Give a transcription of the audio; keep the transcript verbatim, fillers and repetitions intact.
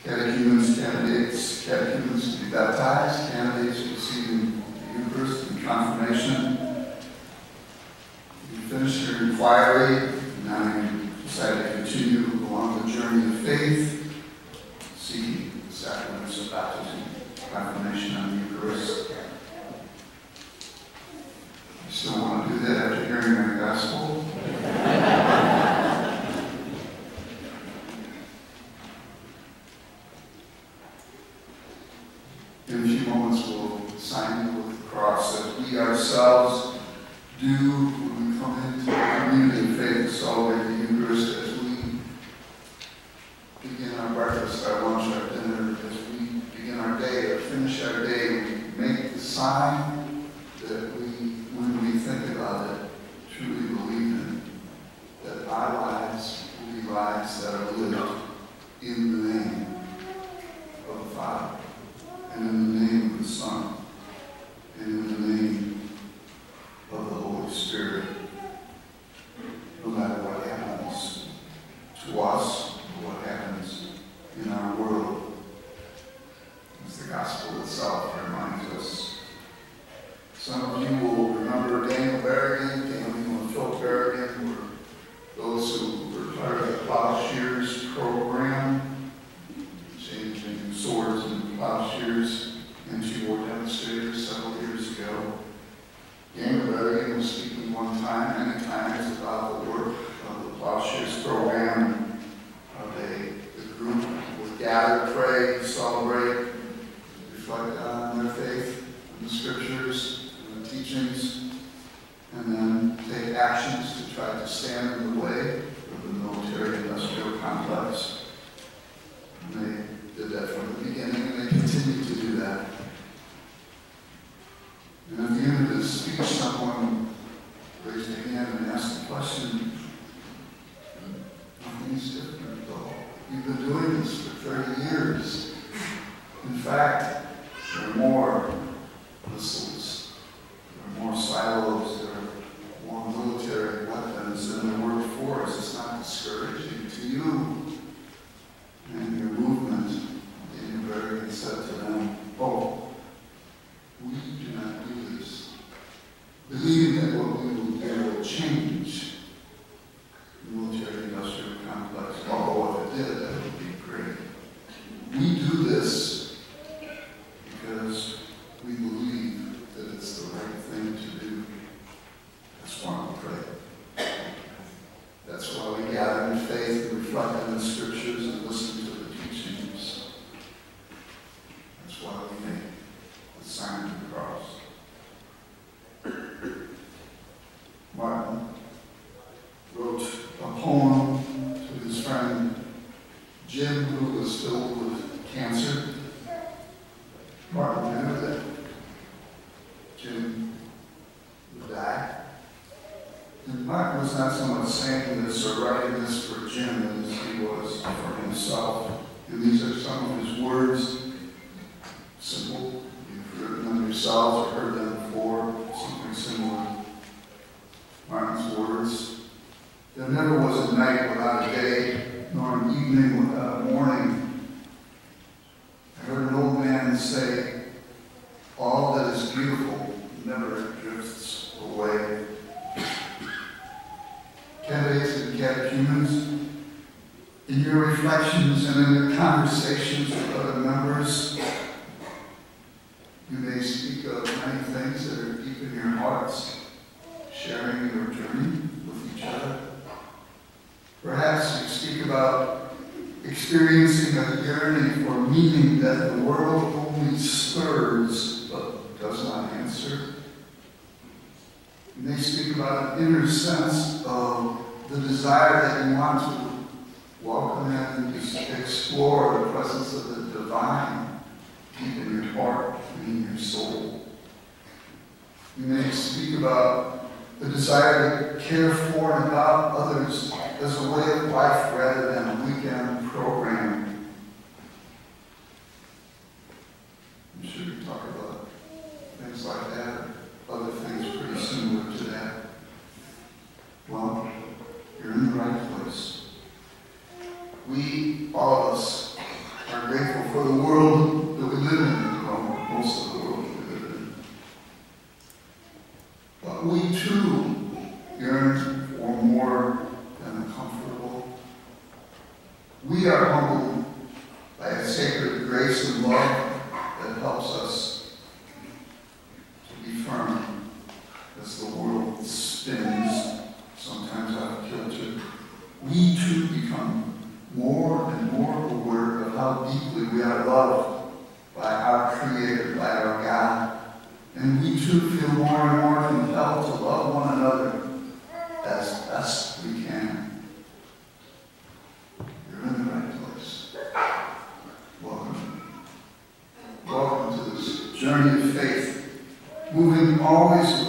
catechumens, candidates, catechumens to be baptized, candidates receiving the Eucharist and confirmation. You finished your inquiry, and now you decide to continue along the journey of faith, seeking the sacraments of baptism, confirmation, and the Eucharist. You still want to do that after hearing our gospel? In a few moments, we'll sign you with the cross that we ourselves do when we come into the community of faith to celebrate the Eucharist, as we begin our breakfast, our lunch, our dinner, as we begin our day or finish our day. We make the sign that we, when we think about it, truly believe in, that our lives will be lives that are lived in the name of the Father, and in the name of the Son, and in the name of the Holy Spirit. No matter what happens to us, or what happens in our world, as the gospel itself reminds us. Some of you will remember Daniel Berrigan. Daniel and Phil Berrigan were those who were part of the Plowshares program, changing swords and plowshares into war demonstrators several years ago. Daniel Berrigan was speaking one time, many times, about the work of the Plowshares program. How they, the group would gather, pray, celebrate, reflect on their faith in the scriptures and the teachings, and then take actions to try to stand in the way of the military-industrial complex. And they did that from the beginning, and they continue to do that. And at the end of his speech, someone raised their hand and asked the question, nothing's different though. You've been doing this for thirty years. In fact, there are more missiles, there are more silos, there are more military weapons than there were before us. It's not discouraging to you and your movement. Daniel Berrigan said to them, oh, we do not do this, believing that what we will do will change the military-industrial complex. Oh, if it did, that would be great. We do this because we believe that it's the right thing to do. That's why we pray. That's why we gather in faith and reflect on the scriptures and listen to the teachings. That's why we make the sign of the cross. Martin wrote a poem to his friend Jim, who was filled with cancer. Martin knew that Jim would die. And Martin was not so much saying this or writing this for Jim as he was for himself. And these are some of his words. Simple. You've written them yourselves or heard them before. Something similar. Martin's words. There never was a night without a day, nor an evening without a morning. I heard an old man say, all that is beautiful never drifts away. Candidates and catechumens, in your reflections and in your conversations with other members, you may speak of many things that are deep in your hearts, sharing your journey with each other. Perhaps you speak about experiencing a yearning for meaning that the world only stirs but does not answer. You may speak about an inner sense of the desire that you want to welcome in and explore the presence of the divine deep in your heart and in your soul. You may speak about the desire to care for and about others as a way of life rather than a weekend program. I'm sure you talk about things like that, or other things pretty similar to that. Well, you're in the right place. We, all of us, are grateful for the world that we live in, well, most of the world we live in. But we too yearn for more than the comfortable. We are humbled by a sacred grace and love that helps us to be firm as the world spins, sometimes out of kilter. We too become more and more aware of how deeply we are loved by our Creator, by our God. And we too feel more and more compelled to love one another as best we can. You're in the right place. Welcome. Welcome to this journey of faith, moving always